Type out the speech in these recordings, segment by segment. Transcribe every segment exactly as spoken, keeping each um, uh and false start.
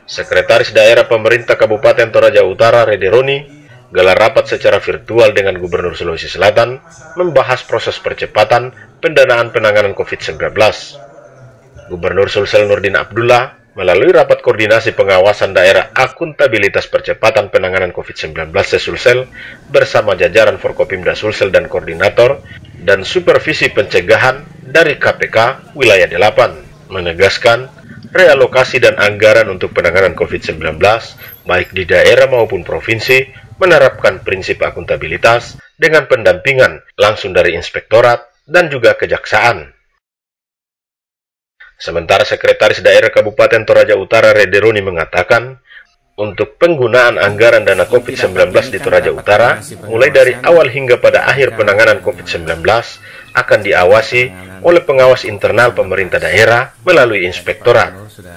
Sekretaris Daerah Pemerintah Kabupaten Toraja Utara, Rede Roni, gelar rapat secara virtual dengan Gubernur Sulawesi Selatan membahas proses percepatan pendanaan penanganan COVID sembilan belas. Gubernur Sulsel Nurdin Abdullah melalui rapat koordinasi pengawasan daerah akuntabilitas percepatan penanganan COVID sembilan belas Sulsel bersama jajaran Forkopimda Sulsel dan koordinator dan supervisi pencegahan dari K P K Wilayah delapan menegaskan realokasi dan anggaran untuk penanganan COVID sembilan belas baik di daerah maupun provinsi menerapkan prinsip akuntabilitas dengan pendampingan langsung dari inspektorat dan juga kejaksaan. Sementara Sekretaris Daerah Kabupaten Toraja Utara Rede Roni mengatakan, untuk penggunaan anggaran dana COVID sembilan belas di Toraja Utara, mulai dari awal hingga pada akhir penanganan COVID sembilan belas, akan diawasi oleh pengawas internal pemerintah daerah melalui inspektorat.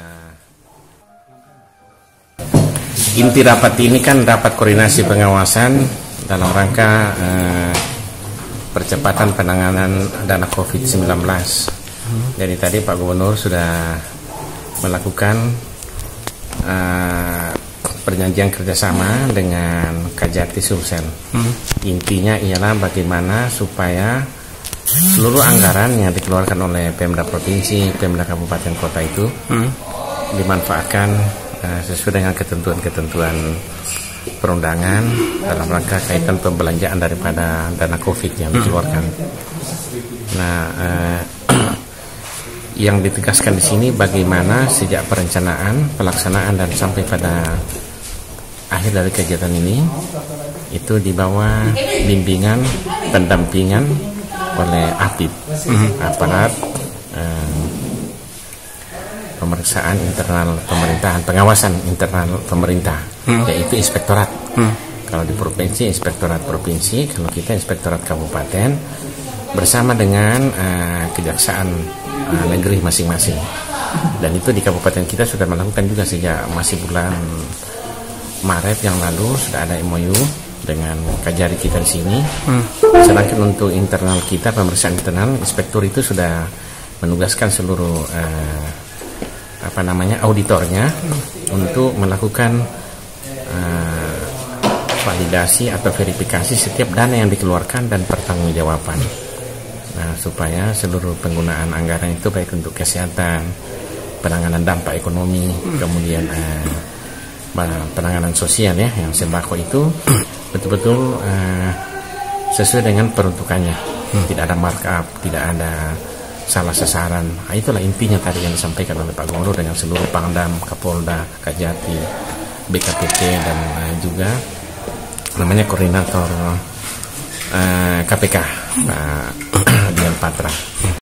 Inti rapat ini kan rapat koordinasi pengawasan dalam rangka eh, percepatan penanganan dana COVID sembilan belas. Jadi tadi Pak Gubernur sudah melakukan uh, perjanjian kerjasama dengan Kajati Sulsel. Hmm. Intinya ialah bagaimana supaya seluruh anggaran yang dikeluarkan oleh Pemda Provinsi, Pemda Kabupaten Kota itu hmm. dimanfaatkan uh, sesuai dengan ketentuan-ketentuan perundangan dalam rangka kaitan pembelanjaan daripada dana COVID yang dikeluarkan. Nah, uh, yang ditegaskan di sini bagaimana sejak perencanaan, pelaksanaan dan sampai pada akhir dari kegiatan ini itu di bawah bimbingan, pendampingan oleh A P I P, mm-hmm. aparat eh, pemeriksaan internal pemerintahan, pengawasan internal pemerintah, mm. yaitu inspektorat. Mm. Kalau di provinsi, inspektorat provinsi, kalau kita inspektorat kabupaten bersama dengan uh, kejaksaan uh, negeri masing-masing. Dan itu di kabupaten kita sudah melakukan juga sejak masih bulan Maret yang lalu sudah ada M O U dengan Kajari kita di sini. Hmm. Sedangkan untuk internal kita, pemeriksaan internal, inspektur itu sudah menugaskan seluruh uh, apa namanya auditornya hmm. untuk melakukan uh, validasi atau verifikasi setiap dana yang dikeluarkan dan pertanggungjawaban. Nah, supaya seluruh penggunaan anggaran itu baik untuk kesehatan, penanganan dampak ekonomi, hmm. kemudian eh, penanganan sosial ya, yang sembako itu betul-betul eh, sesuai dengan peruntukannya. Hmm. Tidak ada markup, tidak ada salah sasaran. Nah, itulah intinya tadi yang disampaikan oleh Pak Gubernur dengan seluruh Pangdam, Kapolda, Kajati, B K P T dan eh, juga namanya koordinator Uh, K P K Pak Dian Patra.